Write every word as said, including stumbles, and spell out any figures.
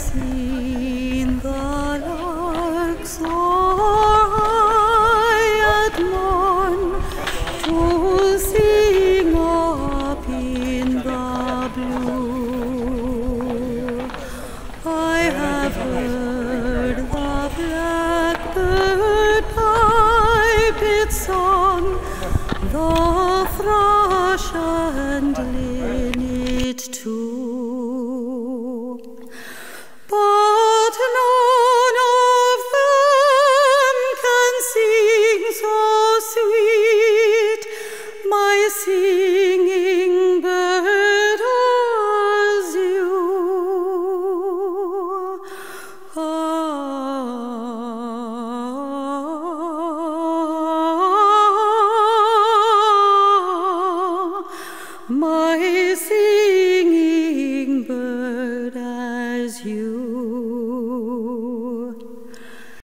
seen the lark soar high at morn to sing up in the blue. I have heard the blackbird pipe its song, the thrush and linnet too. But none of them can sing so sweet, my singing bird, as you. Ah, my singing bird, as you.